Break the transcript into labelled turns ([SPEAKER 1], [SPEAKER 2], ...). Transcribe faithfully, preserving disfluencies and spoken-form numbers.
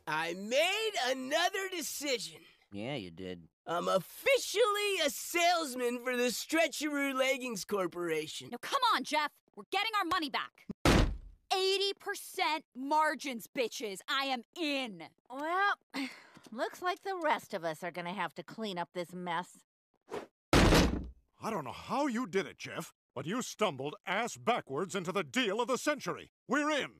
[SPEAKER 1] I made another decision.
[SPEAKER 2] Yeah, you did.
[SPEAKER 1] I'm officially a salesman for the Stretch Aroo Leggings Corporation.
[SPEAKER 3] Now, come on, Jeff. We're getting our money back. eighty percent margins, bitches. I am in.
[SPEAKER 4] Well, looks like the rest of us are gonna have to clean up this mess.
[SPEAKER 5] I don't know how you did it, Jeff, but you stumbled ass backwards into the deal of the century. We're in.